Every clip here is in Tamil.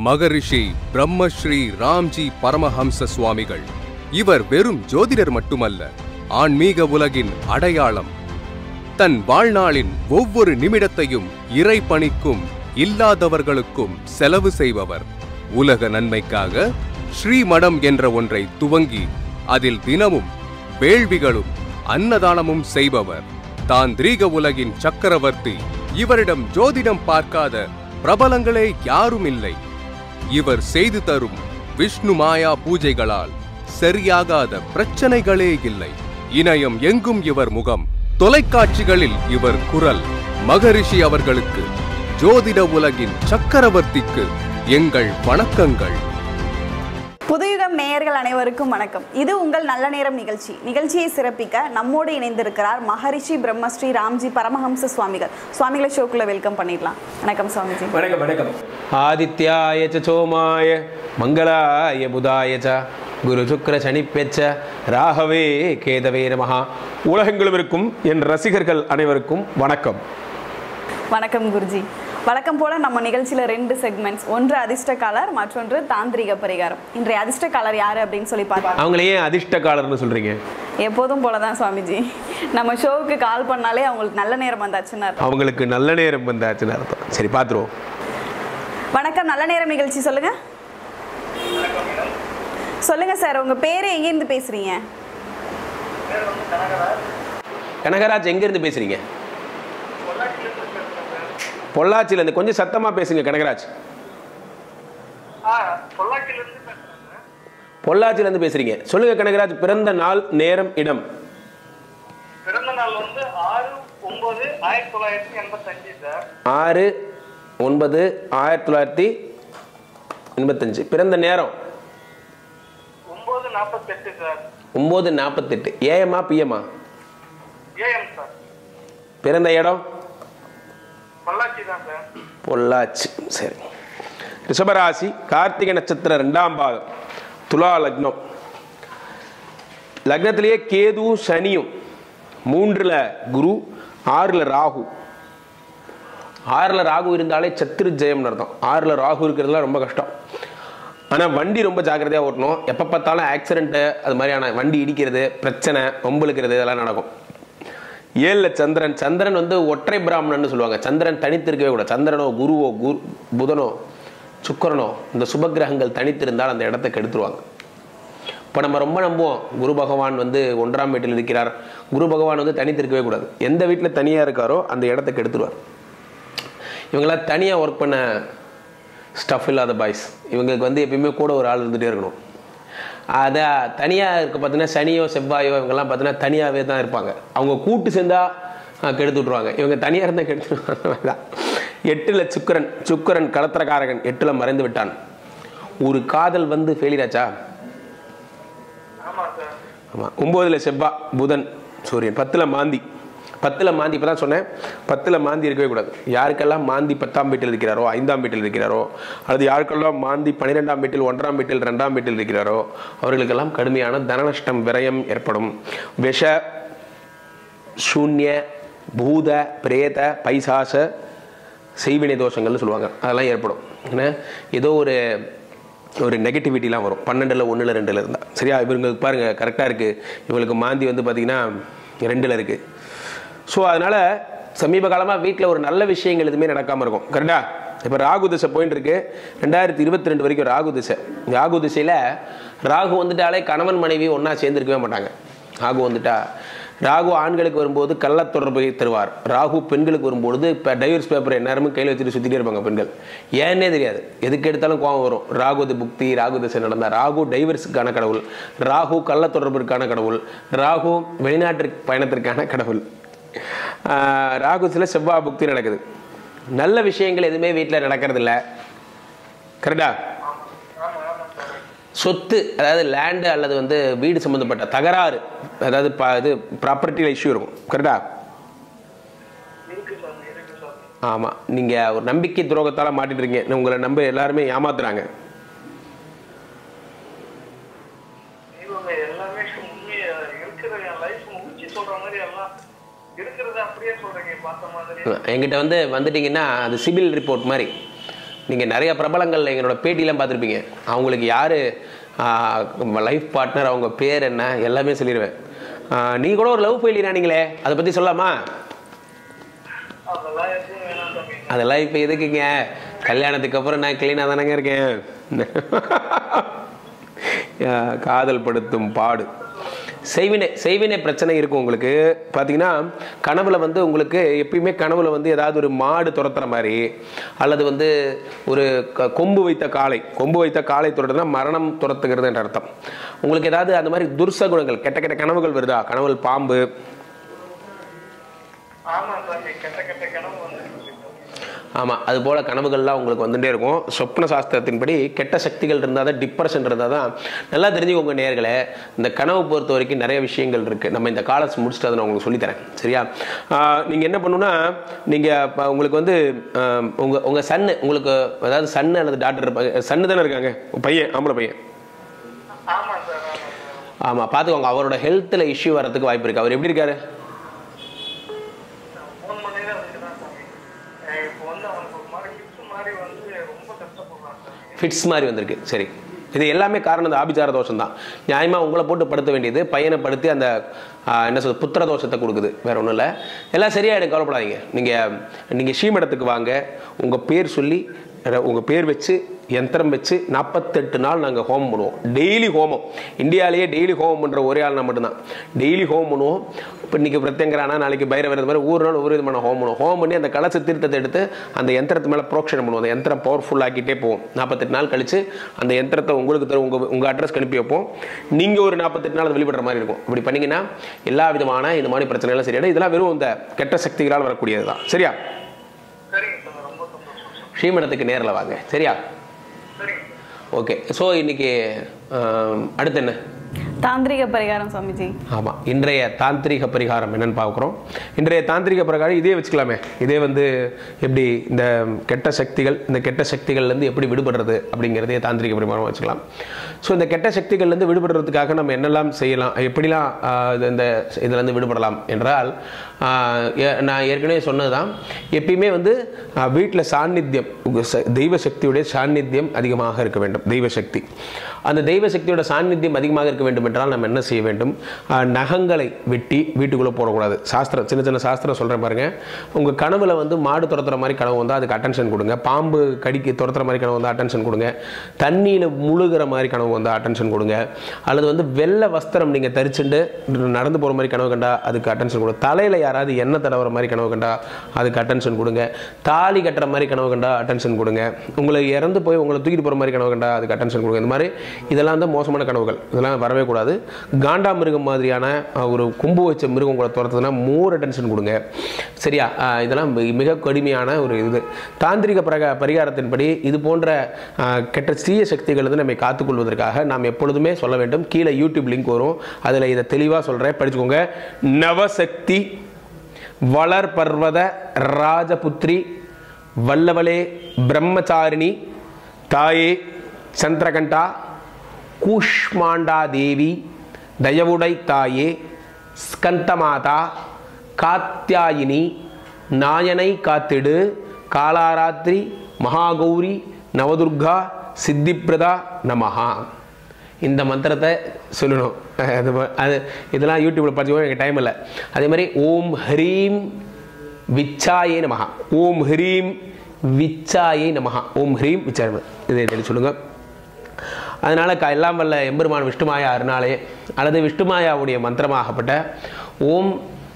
மகரிஷி பிரம்மஸ்ரீ ராம்ஜி பரமஹம்ச சுவாமிகள். இவர் வெறும் ஜோதிடர் மட்டுமல்ல, ஆன்மீக உலகின் அடையாளம். தன் வாழ்நாளின் ஒவ்வொரு நிமிடத்தையும் இறை பணிக்கும் இல்லாதவர்களுக்கும் செலவு செய்பவர். உலக நன்மைக்காக ஸ்ரீமடம் என்ற ஒன்றை துவங்கி அதில் தினமும் வேள்விகளும் அன்னதானமும் செய்பவர். தாந்திரீக உலகின் சக்கரவர்த்தி. இவரிடம் ஜோதிடம் பார்க்காத பிரபலங்களே யாரும் இல்லை. இவர் செய்து தரும் விஷ்ணு மாயா பூஜைகளால் சரியாகாத பிரச்சனைகளே இல்லை. இணையம் எங்கும் இவர் முகம், தொலைக்காட்சிகளில் இவர் குரல். மகரிஷி அவர்களுக்கு, ஜோதிட உலகின் சக்கரவர்த்திக்கு எங்கள் வணக்கங்கள். புதுயுகம் நேயர்கள் அனைவருக்கும் வணக்கம். இது உங்கள் நல்ல நேரம் நிகழ்ச்சி. நிகழ்ச்சியை சிறப்பிக்க நம்மோடு இணைந்திருக்கிறார் மகரிஷி பிரம்மஸ்ரீ ராம்ஜி பரமஹம்ச சுவாமிகள். சுவாமிகளை ஷோக்குள்ள வெல்கம் பண்ணிடலாம். வணக்கம் சுவாமிஜி. வணக்கம். வணக்கம். ஆதித்யாய சோமாய மங்களாய புதாய குரு சுக்ர சனிப்பெச்ச ராகவே கேதவே நமஹ. உலகெங்கிலும் இருக்கும் என் ரசிகர்கள் அனைவருக்கும் வணக்கம். வணக்கம் குருஜி. வழக்கம் போல நம்ம நிகழ்ச்சியில 2 செக்மெண்ட்ஸ், ஒன்று அதிர்ஷ்ட காலர், மற்றொன்று தாந்திரிக பரிகாரம். இன்றைய அதிர்ஷ்ட காலர் யாரு அப்படின்னு சொல்லி பார்த்தோம். அவங்களே ஏன் அதிர்ஷ்ட காலர்னு சொல்றீங்க? எப்போதும் போலதான் சுவாமிஜி, நம்ம ஷோவுக்கு கால் பண்ணாலே அவங்களுக்கு நல்ல நேரம் வந்தாச்சுன்னு அர்த்தம். அவங்களுக்கு நல்ல நேரம் வந்தாச்சுன்னு அர்த்தம். சரி, பாத்துருவோம். வணக்கம், நல்ல நேரம் நிகழ்ச்சி. சொல்லுங்க சொல்லுங்க சார், உங்க பேரு எங்க இருந்து பேசுறீங்க? கனகராஜ். எங்க இருந்து பேசுறீங்க? பொள்ளாச்சியில இருந்து. கொஞ்சம் சத்தமா பேசுங்க கனகராஜ். பொள்ளாச்சியில இருந்து பேசுறீங்க. சொல்லுங்க கனகராஜ், பிறந்த நாள், நேரம், இடம். பிறந்த நாள் வந்து 6/9/1985 சார். 6/9/1985. பிறந்த நேரம் 9:48 சார். 9:48. ஏஎம்மா பிஎம்மா? AM sir. பிறந்த இடம் பொள்ளாச்சி தான் சார். பொள்ளாச்சி. சரி. ரிஷபராசி, கார்த்திகை நட்சத்திரம், 2ஆம் பாகம், துலா லக்னம். லக்னத்திலேயே கேது சனியும், 3ல் குரு, 6ல் ராகு. 6ல் ராகு இருந்தாலே சத்துரு ஜெயம்னு அர்த்தம். 6ல் ராகு இருக்கிறதுலாம் ரொம்ப கஷ்டம். ஆனால் வண்டி ரொம்ப ஜாக்கிரதையாக ஓட்டணும். எப்போ பார்த்தாலும் ஆக்சிடென்ட்டு, அது மாதிரியான வண்டி இடிக்கிறது, பிரச்சனை, வம்புழுக்கிறது, இதெல்லாம் நடக்கும். 7ல் சந்திரன். சந்திரன் வந்து ஒற்றை பிராமணன்னு சொல்லுவாங்க. சந்திரன் தனித்து இருக்கவே கூடாது. சந்திரனோ குருவோ புதனோ சுக்கரனோ இந்த சுபகிரகங்கள் தனித்திருந்தால் அந்த இடத்தை கெடுத்துருவாங்க. இப்போ நம்ம ரொம்ப நம்புவோம், குரு பகவான் வந்து 1ஆம் வீட்டில் இருக்கிறார். குரு பகவான் வந்து தனித்து இருக்கவே கூடாது. எந்த வீட்டில் தனியாக இருக்காரோ அந்த இடத்தை கெடுத்துருவார். இவங்களாம் தனியாக ஒர்க் பண்ண ஸ்டஃப் இல்லாத பாய்ஸ். இவங்களுக்கு வந்து எப்பயுமே கூட ஒரு ஆள் இருந்துகிட்டே இருக்கணும். அதை தனியாக இருக்க பார்த்தீங்கன்னா சனியோ செவ்வாயோ இவங்கெல்லாம் பார்த்தீங்கன்னா தனியாகவே தான் இருப்பாங்க. அவங்க கூட்டு சேர்ந்தால் கெடுத்து விட்ருவாங்க. இவங்க தனியாக இருந்தால் கெடுத்துருவாங்க. 8ல் சுக்கரன். சுக்கரன் களத்திரக்காரகன். 8ல் மறைந்து விட்டான். ஒரு காதல் வந்து ஃபெயிலியர் ஆச்சா? ஆமாம். 9ல் செவ்வாய், புதன், சூரியன். 10ல் மாந்தி. 10ல் மாந்தி. இப்போ தான் சொன்னேன், 10ல் மாந்தி இருக்கவே கூடாது. யாருக்கெல்லாம் மாந்தி 10ஆம் வீட்டில் இருக்கிறாரோ, 5ஆம் வீட்டில் இருக்கிறாரோ, அல்லது யாருக்கெல்லாம் மாந்தி 12ஆம் வீட்டில், 1ஆம் வீட்டில், 2ஆம் வீட்டில் இருக்கிறாரோ அவர்களுக்கெல்லாம் கடுமையான தனநஷ்டம், விரயம் ஏற்படும். விஷ, சூன்ய, பூத, பிரேத, பைசாச, செய்வினை தோஷங்கள்னு சொல்லுவாங்க. அதெல்லாம் ஏற்படும். ஏன்னா ஏதோ ஒரு நெகட்டிவிட்டிலாம் வரும். 12ல் 1ல் 2ல் இருந்தால். சரியா? இவங்களுக்கு பாருங்கள் கரெக்டாக இருக்குது. இவங்களுக்கு மாந்தி வந்து பார்த்திங்கன்னா 2ல் இருக்குது. ஸோ அதனால் சமீப காலமாக வீட்டில் ஒரு நல்ல விஷயங்கள் எதுவுமே நடக்காமல் இருக்கும். கரெக்டா? இப்போ ராகு திசை போயிட்டு இருக்கு. 2022 வரைக்கும் ராகு திசை. ராகு திசையில் ராகு வந்துட்டாலே கணவன் மனைவி ஒன்றா சேர்ந்துருக்கவே மாட்டாங்க. ராகு வந்துட்டா, ராகு ஆண்களுக்கு வரும்போது கள்ள தொடர்பை தருவார். ராகு பெண்களுக்கு வரும்போது இப்போ டைவர்ஸ் பேப்பர் எந்நேரமும் கையில் வச்சுட்டு சுற்றிட்டே இருப்பாங்க பெண்கள். ஏன்னே தெரியாது, எதுக்கு எடுத்தாலும் கோபம் வரும். ராகு புக்தி, ராகு திசை நடந்தால். ராகு டைவர்ஸுக்கான கடவுள், ராகு கள்ள தொடர்பிற்கான கடவுள், ராகு வெளிநாட்டு பயணத்திற்கான கடவுள். ராகு சில செவ்வாய் புக்தி நடக்குது. நல்ல விஷயங்கள் எதுவுமே வீட்டில் நடக்கிறது இல்லை. கரெக்டா? சொத்து, அதாவது லேண்டு அல்லது வந்து வீடு சம்மந்தப்பட்ட தகராறு, அதாவது இது ப்ராப்பர்ட்டியில் இஷ்யூ இருக்கும். கரெக்டா? ஆமாம். நீங்கள் ஒரு நம்பிக்கை துரோகத்தால் மாட்டிட்டு இருக்கீங்க. உங்களை நம்ப எல்லாருமே ஏமாத்துறாங்க. என்கிட்ட வந்துட்டீங்கன்னா அது சிபில் ரிப்போர்ட் மாதிரி நீங்கள் நிறைய பிரபலங்கள் எங்களோட பேட்டியெல்லாம் பார்த்துருப்பீங்க. அவங்களுக்கு யார் லைஃப் பார்ட்னர், அவங்க பேர் என்ன, எல்லாமே சொல்லிடுவேன். நீங்கள் கூட ஒரு லவ் ஃபெயிலியர் ஆனீங்களே, அதை பற்றி சொல்லாமா? அதெல்லாம் இப்போ எதுக்குங்க, கல்யாணத்துக்கு அப்புறம் நான் கிளீனாக தானேங்க இருக்கேன். காதல் படுத்தும் பாடு, செய்வினை பிரச்சனை இருக்கும் உங்களுக்கு. பார்த்தீங்கன்னா கனவுல வந்து உங்களுக்கு எப்பயுமே கனவுல வந்து ஏதாவது ஒரு மாடு துரத்துற மாதிரி, அல்லது வந்து ஒரு கொம்பு வைத்த காளை துரத்துனா மரணம் துரத்துகிறது என்ற அர்த்தம். உங்களுக்கு ஏதாவது அந்த மாதிரி துர்சகுணங்கள், கெட்ட கெட்ட கனவுகள் வருதா? கனவுகள் பாம்பு, ஆமாம், அது போல் கனவுகள்லாம் உங்களுக்கு வந்துகிட்டே இருக்கும். சொப்ன சாஸ்திரத்தின்படி கெட்ட சக்திகள் இருந்தால் தான், டிப்ரெஷன் இருந்தால் தான். நல்லா தெரிஞ்சுக்கோங்க நேயர்களே, இந்த கனவு பொறுத்த வரைக்கும் நிறைய விஷயங்கள் இருக்குது. நம்ம இந்த காலஸ் முடிச்சுட்டு அதை நான் உங்களுக்கு சொல்லித்தரேன், சரியா? நீங்கள் என்ன பண்ணணுன்னா, நீங்கள் உங்களுக்கு வந்து உங்கள் சன்னு, உங்களுக்கு அதாவது சன்னு அல்லது டாக்டர் சன்னு தானே இருக்காங்க, பையன், ஆம்பளை பையன். ஆமாம், பார்த்துக்கோங்க, அவரோட ஹெல்த்தில் இஷ்யூ வரதுக்கு வாய்ப்பு இருக்குது. அவர் எப்படி இருக்காரு? ஃபிட்ஸ் மாதிரி வந்திருக்கு. சரி, இது எல்லாமே காரணம் இந்த ஆபிச்சார தோஷம் தான். நியாயமாக உங்களை போட்டு படுத்த வேண்டியது, பையனை படுத்தி அந்த என்ன சொல்றது புத்திர தோஷத்தை கொடுக்குது, வேற ஒன்றும் இல்லை. எல்லாம் சரியாயிடும், கவலைப்படாதீங்க. நீங்கள் ஸ்ரீமடத்துக்கு வாங்க, உங்கள் பேர் சொல்லி, உங்கள் பேர் வச்சு யந்திரம் வச்சு 48 நாள் நாங்கள் ஹோமம் பண்ணுவோம். டெய்லி ஹோமம். இந்தியாவிலேயே டெய்லி ஹோமம் பண்ணுற ஒரே ஆள் நான் மட்டும்தான். டெய்லி ஹோமம் பண்ணுவோம். இப்போ இன்றைக்கி பிரத்யங்கரானா, நாளைக்கு பைரவர், இந்த மாதிரி ஒரு நாள் ஒரு விதமான ஹோமம் பண்ணுவோம். ஹோமம் பண்ணி அந்த கலச தீர்த்தத்தை எடுத்து அந்த யந்திரத்து மேலே புரோக்ஷனம் பண்ணுவோம். அந்த யந்திரம் பவர்ஃபுல் ஆக்கிட்டே போவோம். 48 நாள் கழித்து அந்த யந்திரத்தை உங்களுக்கு தரும், உங்கள் அட்ரஸ்க்கு அனுப்பி வைப்போம். நீங்கள் ஒரு 48 நாள் வெளிப்படுற மாதிரி இருக்கும். இப்படி பண்ணிங்கன்னா எல்லா விதமான இந்த மாதிரி பிரச்சனைலாம் சரியான. இதெல்லாம் வெறும் இந்த கெட்ட சக்திகளால் வரக்கூடியது தான், சரியா? ஸ்ரீமடத்துக்கு நேரில் வாங்க, சரியா? ஓகே. ஸோ இன்னைக்கு அடுத்து என்ன? தாந்திரிக பரிகாரம் சுவாமிஜி. ஆமாம், இன்றைய தாந்திரிக பரிகாரம் என்னன்னு பார்க்குறோம். இன்றைய தாந்திரிக பரிகாரம் இதே வச்சுக்கலாமே. இதே வந்து எப்படி இந்த கெட்ட சக்திகள்லேருந்து எப்படி விடுபடுறது அப்படிங்கிறதே தாந்திரிக பரிகாரம் வச்சுக்கலாம். ஸோ இந்த கெட்ட சக்திகள்லேருந்து விடுபடுறதுக்காக நம்ம என்னெல்லாம் செய்யலாம், எப்படிலாம் இந்த இதுலேருந்து விடுபடலாம் என்றால், நான் ஏற்கனவே சொன்னது தான், எப்பயுமே வந்து வீட்டில் சாநித்தியம், தெய்வ சக்தியுடைய சாநித்தியம் அதிகமாக இருக்க வேண்டும். தெய்வ சக்தி, அந்த தெய்வ சக்தியோட சாநித்தியம் அதிகமாக இருக்க வேண்டும் என்றால் நம்ம என்ன செய்ய வேண்டும்? நகங்களை வெட்டி வீட்டுக்குள்ளே போடக்கூடாது. சாஸ்திரம், சின்ன சின்ன சாஸ்திரம் சொல்கிறேன் பாருங்கள். உங்கள் கனவுல வந்து மாடு துரத்துற மாதிரி கனவு வந்தால் அதுக்கு அட்டென்ஷன் கொடுங்க. பாம்பு கடிக்கு துரத்துற மாதிரி கனவு வந்தால் அட்டென்ஷன் கொடுங்க. தண்ணியில் முழுகிற மாதிரி கனவு வந்தால் அட்டென்ஷன் கொடுங்க. அல்லது வந்து வெள்ளை வஸ்திரம் நீங்கள் தரிச்சுட்டு நடந்து போகிற மாதிரி கனவு கண்டா அதுக்கு அட்டென்ஷன் கொடுங்க. தலையில் யாராவது எண்ணெய் தடவுற மாதிரி கனவு கண்டா அதுக்கு அட்டென்ஷன் கொடுங்க. தாலி கட்டுற மாதிரி கனவு கண்டா அட்டென்ஷன் கொடுங்க. உங்களை இறந்து போய் உங்களை தூக்கிட்டு போகிற மாதிரி கனவு கண்டா அதுக்கு அட்டென்ஷன் கொடுங்க. இந்த மாதிரி இதெல்லாம் தான் மோசமான கனவுகள், இதெல்லாம் வரவே கூடாது. காண்டா மிருகம் மாதிரியான ஒரு கொம்பு வச்ச மிருகம் உங்களை துரத்துதுன்னா மோர் அட்டென்ஷன் கொடுங்க, சரியா? இதெல்லாம் மிக கடுமையான ஒரு இது. தாந்திரிக பரிகாரத்தின்படி இது போன்ற கெட்ட தீய சக்திகளிலிருந்து நம்மை காத்துக்கொள்வதற்காக நாம் எப்பொழுதுமே சொல்ல வேண்டும். கீழே யூடியூப் லிங்க் வரும், அதில் இதை தெளிவாக சொல்கிறேன், படிச்சுக்கோங்க. நவசக்தி வளர் பர்வத ராஜபுத்ரி வல்லவலே பிரம்மச்சாரிணி தாயே சந்திரகண்டா கூஷ்மாண்டா தேவி தயவுடை தாயே ஸ்கந்தமாதா காத்யாயினி நாயனை காத்திடு காலாராத்திரி மகாகௌரி நவதுர்கா சித்திப்பிரதா நமஹா. இந்த மந்திரத்தை சொல்லணும். அது இதெல்லாம் யூடியூப்பில் பார்த்துக்கோ, எனக்கு டைம் இல்லை. அதே மாதிரி ஓம் ஹ்ரீம் விச்சாயே நமஹா, ஓம் ஹ்ரீம் விச்சாயே நமஹா, ஓம் ஹ்ரீம் விச்சாய, இதை சொல்லுங்கள். அதனால் எல்லாம் வல்ல எம்பெருமான் விஷ்ணுமாயா அருணாலே அல்லது விஷ்ணுமாயாவுடைய மந்திரமாகப்பட்ட ஓம்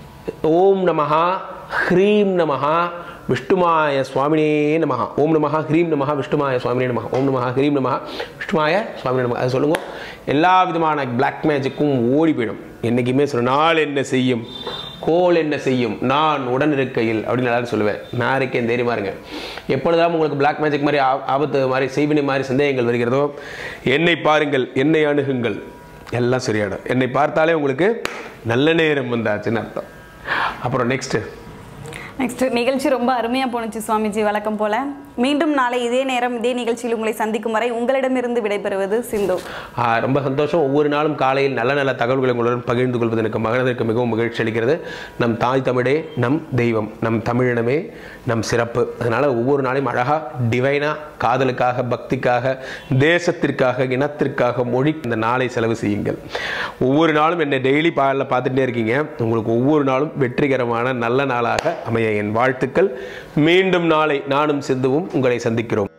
ஓம் நமஹா ஹ்ரீம் நமஹா விஷ்ணுமாய சுவாமினே நமஹா, ஓம் நமஹா ஹ்ரீம் நமஹா விஷ்ணுமாய சுவாமினே நமஹா, ஓம் நமஹா ஹ்ரீம் நமஹா விஷ்ணுமாய சுவாமினே நமஹா. அது சொல்லுங்க. எல்லா விதமான பிளாக் மேஜிக்கும் ஓடி போயிடும். என்றைக்குமே சொல்ல, நாள் என்ன செய்யும் கோல் என்ன செய்யும் நான் உடன் இருக்கையில் அப்படின்னு எல்லாரும் சொல்லுவேன். நான் இருக்கேன், தைரியமா இருங்க. எப்பொழுதாம் உங்களுக்கு பிளாக் மேஜிக் மாதிரி ஆபத்து மாதிரி செய்வினை மாதிரி சந்தேகங்கள் வருகிறதோ என்னை பாருங்கள், என்னை அணுகுங்கள், எல்லாம் சரியாயிடும். என்னை பார்த்தாலே உங்களுக்கு நல்ல நேரம் வந்தாச்சுன்னு அர்த்தம். அப்புறம் நெக்ஸ்ட் நெக்ஸ்ட் நிகழ்ச்சி ரொம்ப அருமையாக போணுச்சு சுவாமிஜி, வழக்கம் போல. மீண்டும் நாளை இதே நேரம் இதே நிகழ்ச்சியில் உங்களை சந்திக்கும் வரை உங்களிடமிருந்து விடைபெறுவது சிந்து. ரொம்ப சந்தோஷம். ஒவ்வொரு நாளும் காலையில் நல்ல நல்ல தகவல்களை உங்களுடன் பகிர்ந்து கொள்வது எனக்கு மகனதற்கு மிகவும் மகிழ்ச்சி அளிக்கிறது. நம் தாய் தமிழே நம் தெய்வம், நம் தமிழினமே நம் சிறப்பு. அதனால் ஒவ்வொரு நாளையும் அழகாக டிவைனாக காதலுக்காக, பக்திக்காக, தேசத்திற்காக, இனத்திற்காக, மொழி இந்த நாளை செலவு செய்யுங்கள். ஒவ்வொரு நாளும் என்னை டெய்லி பார்த்துட்டே இருக்கீங்க. உங்களுக்கு ஒவ்வொரு நாளும் வெற்றிகரமான நல்ல நாளாக அமைய என் வாழ்த்துக்கள். மீண்டும் நாளை நானும் சிந்துவும் உங்களை சந்திக்கிறோம்.